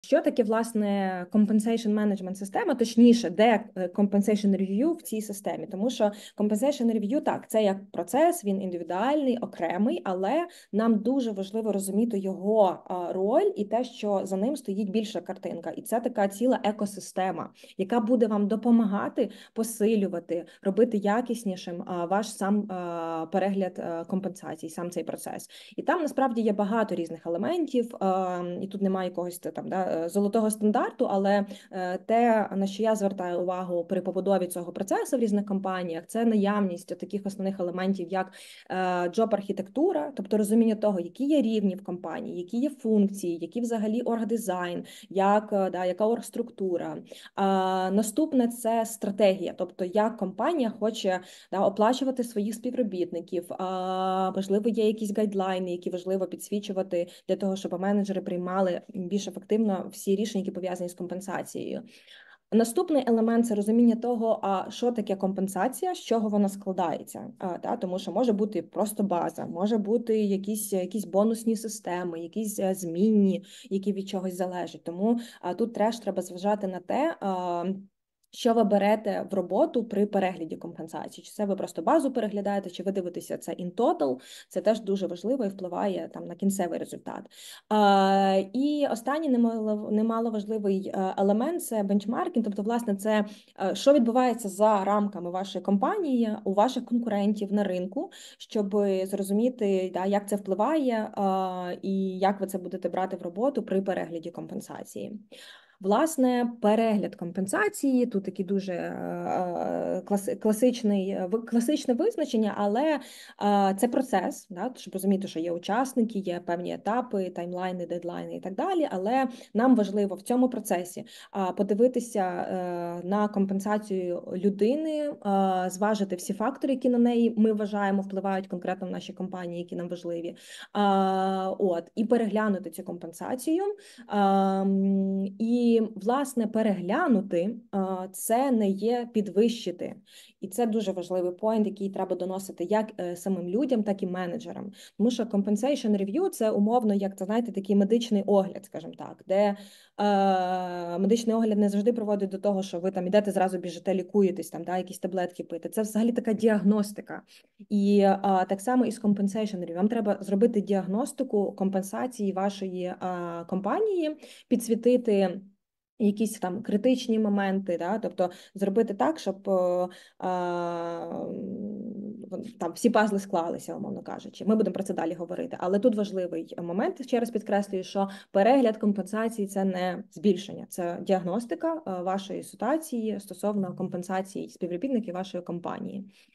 Що таке, власне, compensation management система, точніше, де compensation review в цій системі? Тому що compensation review, так, це як процес, він індивідуальний, окремий, але нам дуже важливо розуміти його роль і те, що за ним стоїть більша картинка. І це така ціла екосистема, яка буде вам допомагати посилювати, робити якіснішим ваш сам перегляд компенсацій, сам цей процес. І там насправді є багато різних елементів, і тут немає якогось там золотого стандарту, але те, на що я звертаю увагу при побудові цього процесу в різних компаніях, це наявність таких основних елементів, як джоб-архітектура, тобто розуміння того, які є рівні в компанії, які є функції, які взагалі оргдизайн, яка оргструктура. Наступне – це стратегія, тобто як компанія хоче оплачувати своїх співробітників. Можливо, є якісь гайдлайни, які важливо підсвічувати для того, щоб менеджери приймали більш ефективно всі рішення, які пов'язані з компенсацією. Наступний елемент – це розуміння того, що таке компенсація, з чого вона складається. Тому що може бути просто база, може бути якісь бонусні системи, якісь змінні, які від чогось залежать. Тому тут теж треба зважати на те, що ви берете в роботу при перегляді компенсації. Чи це ви просто базу переглядаєте, чи ви дивитеся це in total, це теж дуже важливо і впливає там на кінцевий результат. І останній немало важливий елемент – це бенчмаркінг, тобто, власне, це що відбувається за рамками вашої компанії, у ваших конкурентів на ринку, щоб зрозуміти, як це впливає і як ви це будете брати в роботу при перегляді компенсації. Власне, перегляд компенсації, тут такі дуже класичне визначення, але це процес, щоб розуміти, що є учасники, є певні етапи, таймлайни, дедлайни і так далі, але нам важливо в цьому процесі подивитися на компенсацію людини, зважити всі фактори, які на неї ми вважаємо впливають конкретно в нашій компанії, які нам важливі, і переглянути цю компенсацію. І, власне, переглянути – це не є підвищити. І це дуже важливий поінт, який треба доносити як самим людям, так і менеджерам. Тому що compensation review – це умовно, як, знаєте, такий медичний огляд, скажімо так, де медичний огляд не завжди приводить до того, що ви там ідете, зразу біжите, лікуєтесь, там, якісь таблетки пити. Це взагалі така діагностика. І так само і з compensation review. Вам треба зробити діагностику компенсації вашої компанії, підсвітити якісь там критичні моменти, тобто зробити так, щоб там всі пазли склалися, умовно кажучи. Ми будемо про це далі говорити. Але тут важливий момент, ще раз підкреслюю, що перегляд компенсації – це не збільшення, це діагностика вашої ситуації стосовно компенсації співробітників вашої компанії.